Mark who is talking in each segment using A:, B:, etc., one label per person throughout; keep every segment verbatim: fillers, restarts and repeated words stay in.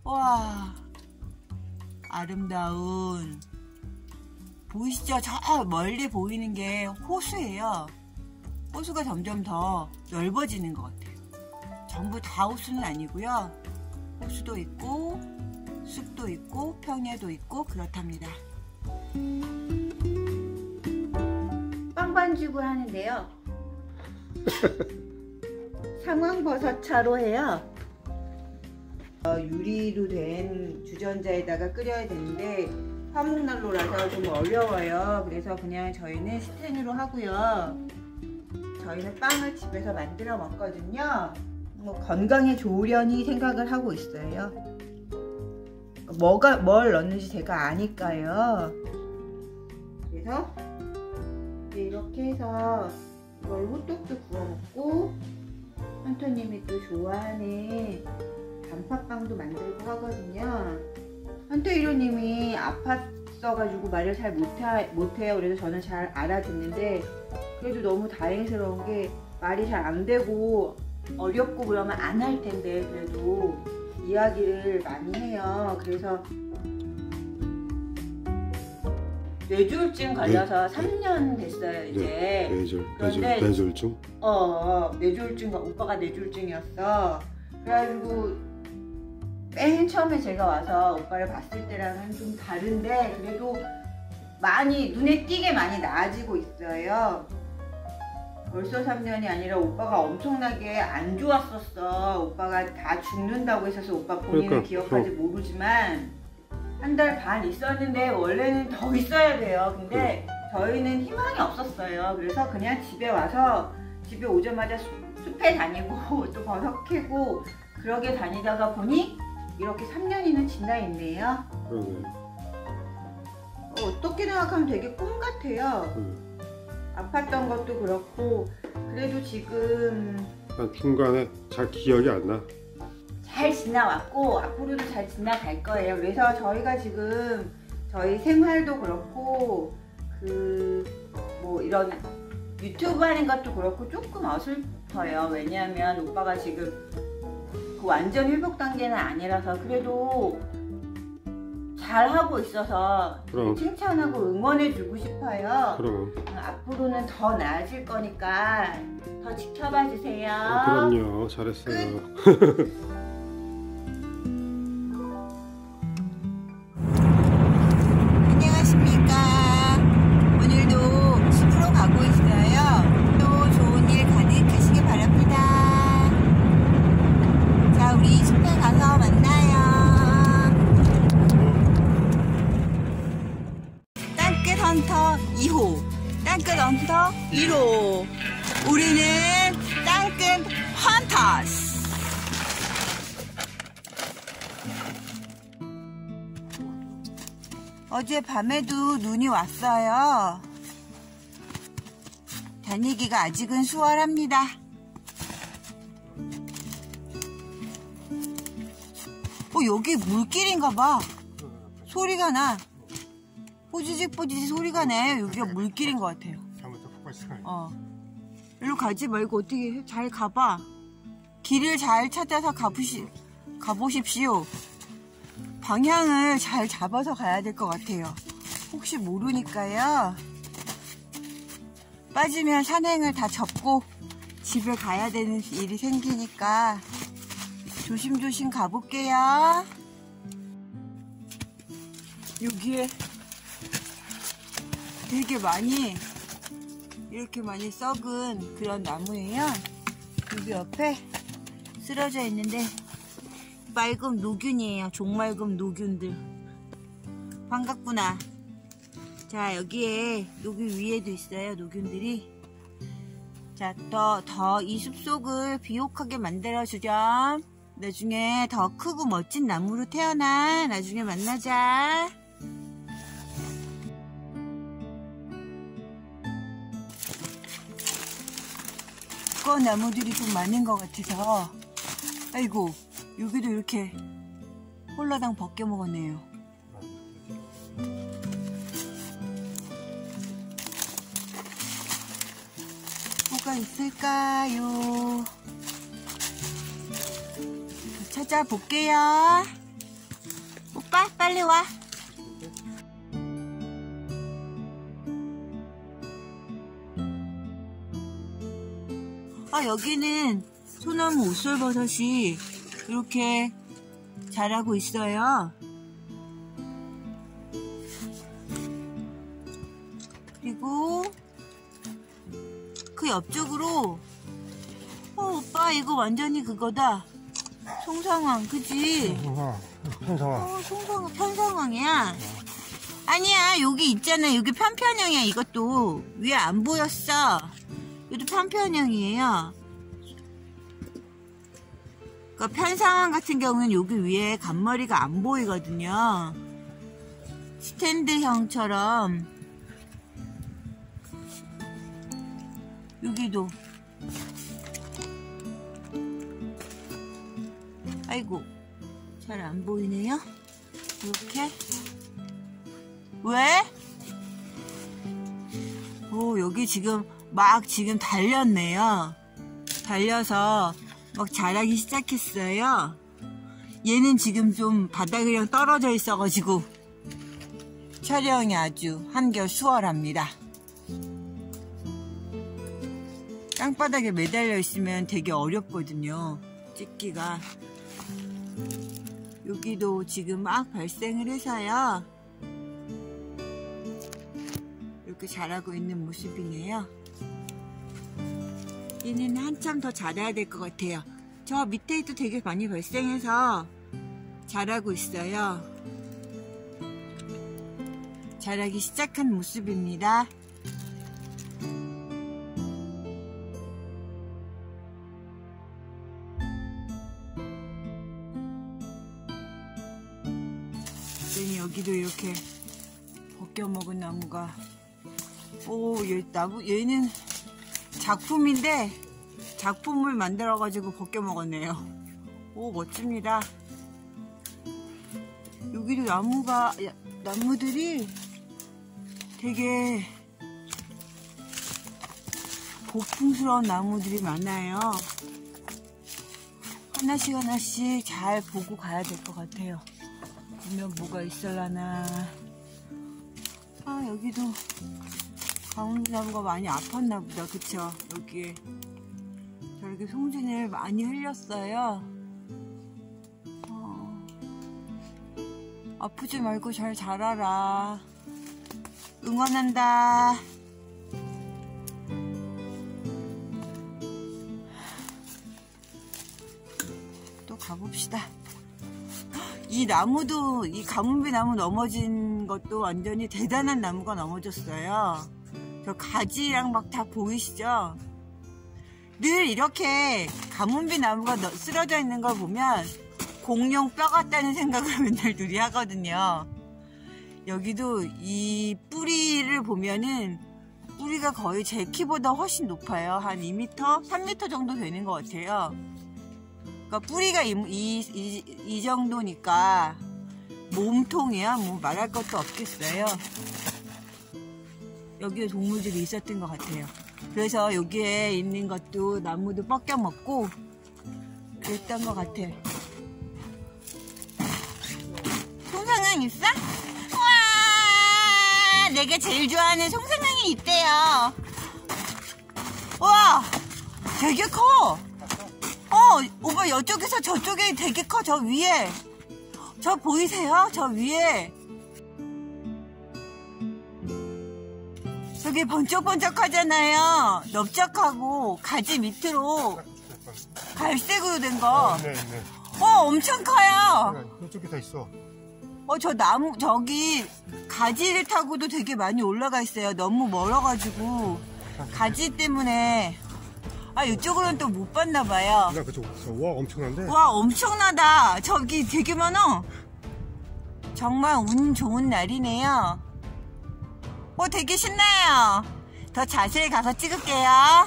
A: 와, 아름다운, 보이시죠? 저 멀리 보이는 게 호수예요. 호수가 점점 더 넓어지는 것 같아요. 전부 다 호수는 아니고요. 호수도 있고 숲도 있고 평야도 있고 그렇답니다. 빵반죽을 하는데요. 상황버섯차로 해요. 어, 유리로 된 주전자에다가 끓여야 되는데 화목난로라서 좀 어려워요. 그래서 그냥 저희는 스텐으로 하고요. 저희는 빵을 집에서 만들어 먹거든요. 뭐 건강에 좋으려니 생각을 하고 있어요. 뭐가 뭘 넣는지 제가 아니까요. 그래서 이렇게 해서 이걸 호떡도 구워 먹고, 헌터님이 또 좋아하는 단팥빵도 만들고 하거든요. 헌터이로님이 아팠어가지고 말을 잘 못해, 못해요. 그래서 저는 잘 알아듣는데, 그래도 너무 다행스러운 게 말이 잘 안 되고 어렵고 그러면 안 할 텐데 그래도 이야기를 많이 해요. 그래서 뇌졸중 걸려서 네. 삼 년 됐어요 이제.
B: 네, 뇌졸, 그런데 뇌졸, 뇌졸중?
A: 어, 뇌졸중, 오빠가 뇌졸중이었어. 그래가지고 맨 처음에 제가 와서 오빠를 봤을 때랑은 좀 다른데 그래도 많이 눈에 띄게 많이 나아지고 있어요. 벌써 삼 년이 아니라 오빠가 엄청나게 안 좋았었어. 오빠가 다 죽는다고 했어서 오빠 본인은 그러니까, 기억하지 어. 모르지만 한 달 반 있었는데 원래는 더 있어야 돼요. 근데 그래. 저희는 희망이 없었어요. 그래서 그냥 집에 와서 집에 오자마자 수, 숲에 다니고 또 버섯 캐고 그러게 다니다가 보니 이렇게 삼 년이나 지나 있네요.
B: 그러네.
A: 어, 어떻게 생각하면 되게 꿈 같아요. 응. 아팠던 것도 그렇고 그래도 지금
B: 난 중간에 잘 기억이 안 나.
A: 잘 지나왔고 앞으로도 잘 지나갈 거예요. 그래서 저희가 지금 저희 생활도 그렇고 그 뭐 이런 유튜브 하는 것도 그렇고 조금 어설퍼요. 왜냐하면 오빠가 지금 그 완전 회복 단계는 아니라서 그래도 잘하고 있어서 그럼. 칭찬하고 응원해주고 싶어요.
B: 그럼.
A: 앞으로는 더 나아질 거니까 더 지켜봐 주세요.
B: 어, 그럼요. 잘했어요.
A: 안녕하십니까. 오늘도 숲으로 가고 있어요. 또 좋은 일 가득하시기 바랍니다. 자, 우리 숲에 가서 만나요. 헌터 이 호, 땅끝 헌터 일 호. 우리는 땅끝 헌터스. 어제 밤에도 눈이 왔어요. 다니기가 아직은 수월합니다. 어, 여기 물길인가봐. 소리가 나. 뽀지직 뽀지직 소리가 나요. 여기가 물길인 것 같아요. 어. 일로 가지 말고 어떻게 잘 가봐. 길을 잘 찾아서 가보시, 가보십시오. 방향을 잘 잡아서 가야 될 것 같아요. 혹시 모르니까요. 빠지면 산행을 다 접고 집에 가야 되는 일이 생기니까 조심조심 가볼게요. 여기에 되게 많이 이렇게 많이 썩은 그런 나무예요. 여기 옆에 쓰러져 있는데 맑은 노균이에요. 종맑은 노균들. 반갑구나. 자, 여기에 여기 위에도 있어요. 노균들이. 자, 더 더 이 숲속을 비옥하게 만들어주렴. 나중에 더 크고 멋진 나무로 태어나. 나중에 만나자. 두꺼운 나무들이 좀 많은 것 같아서. 아이고, 여기도 이렇게 홀라당 벗겨 먹었네요. 뭐가 있을까요? 찾아볼게요. 오빠 빨리 와. 아, 여기는 소나무 옥솔버섯이 이렇게 자라고 있어요. 그리고 그 옆쪽으로 어 오빠 이거 완전히 그거다. 송상황 그치?
B: 편상황.
A: 어 송상황 편상황이야. 아니야 여기 있잖아. 여기 편편형이야. 이것도 위에 안 보였어. 이것도 편편형이에요. 그러니까 편상황 같은 경우는 여기 위에 간머리가 안 보이거든요. 스탠드형처럼 여기도 아이고 잘 안 보이네요. 이렇게 왜? 오 여기 지금 막 지금 달렸네요. 달려서 막 자라기 시작했어요. 얘는 지금 좀 바닥이랑 떨어져 있어가지고 촬영이 아주 한결 수월합니다. 땅바닥에 매달려 있으면 되게 어렵거든요. 찍기가. 여기도 지금 막 발생을 해서요. 이렇게 자라고 있는 모습이네요. 얘는 한참 더 자라야 될 것 같아요. 저 밑에도 되게 많이 발생해서 자라고 있어요. 자라기 시작한 모습입니다. 여기도 이렇게 벗겨먹은 나무가 오, 얘 나무 얘는 작품인데 작품을 만들어 가지고 벗겨먹었네요. 오 멋집니다. 여기도 나무가 나무들이 되게 고풍스러운 나무들이 많아요. 하나씩 하나씩 잘 보고 가야 될 것 같아요. 보면 뭐가 있을라나. 아 여기도 가운데나무가 많이 아팠나 보다. 그쵸? 여기에 저렇게 송진을 많이 흘렸어요. 어, 아프지 말고 잘 자라라. 응원한다. 또 가봅시다. 이 나무도, 이 가문비 나무 넘어진 것도 완전히 대단한 나무가 넘어졌어요. 저 가지랑 막 다 보이시죠? 늘 이렇게 가문비 나무가 쓰러져 있는 걸 보면 공룡 뼈 같다는 생각을 맨날 둘이 하거든요. 여기도 이 뿌리를 보면은 뿌리가 거의 제 키보다 훨씬 높아요. 한 이 미터, 삼 미터 정도 되는 것 같아요. 그러니까 뿌리가 이, 이, 이, 이 정도니까 몸통이야 뭐 말할 것도 없겠어요. 여기에 동물들이 있었던 것 같아요. 그래서 여기에 있는 것도 나무도 뻗겨 먹고 그랬던 것 같아. 송상황 있어? 와, 내가 제일 좋아하는 송상황이 있대요. 와, 되게 커. 어, 오빠 이쪽에서 저쪽에 되게 커. 저 위에. 저 보이세요? 저 위에. 저기 번쩍번쩍 하잖아요. 넓적하고 가지 밑으로 갈색으로 된 거.
B: 네, 네.
A: 어, 엄청 커요.
B: 이쪽에 다 있어.
A: 어, 저 나무, 저기 가지를 타고도 되게 많이 올라가 있어요. 너무 멀어가지고 가지 때문에. 아, 이쪽으로는 또 못 봤나 봐요.
B: 나 그쪽 없어. 와, 엄청난데?
A: 와, 엄청나다. 저기 되게 많아. 정말 운 좋은 날이네요. 어, 되게 신나요. 더 자세히 가서 찍을게요.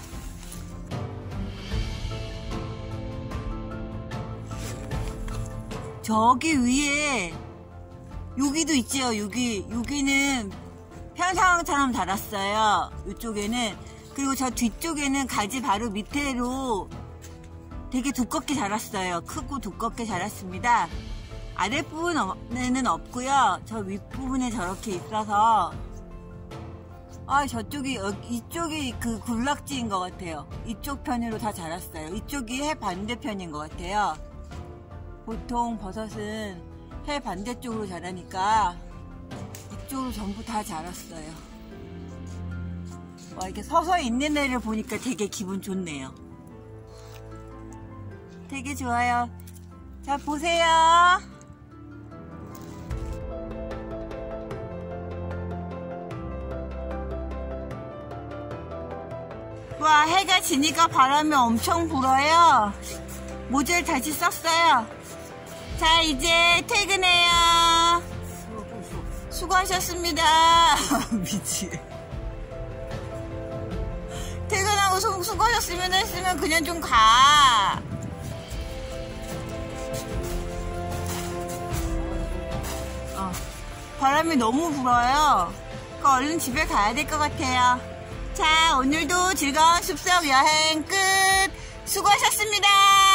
A: 저기 위에 여기도 있죠. 여기 여기는 편상황처럼 자랐어요. 이쪽에는. 그리고 저 뒤쪽에는 가지 바로 밑으로 되게 두껍게 자랐어요. 크고 두껍게 자랐습니다.
C: 아랫부분에는 없고요. 저 윗부분에 저렇게 있어서 아 저쪽이 이쪽이 그 군락지인 것 같아요. 이쪽 편으로 다 자랐어요. 이쪽이 해 반대편인 것 같아요. 보통 버섯은 해 반대쪽으로 자라니까 이쪽으로 전부 다 자랐어요. 와, 이렇게 서서 있는 애를 보니까 되게 기분 좋네요. 되게 좋아요. 자, 보세요. 와, 해가 지니까 바람이 엄청 불어요. 모자를 다시 썼어요. 자, 이제 퇴근해요. 수고하셨습니다. 미치. 퇴근하고 수, 수고하셨으면 했으면 그냥 좀 가. 어, 바람이 너무 불어요. 그러니까 얼른 집에 가야 될 것 같아요. 자, 오늘도 즐거운 숲속 여행 끝. 수고하셨습니다.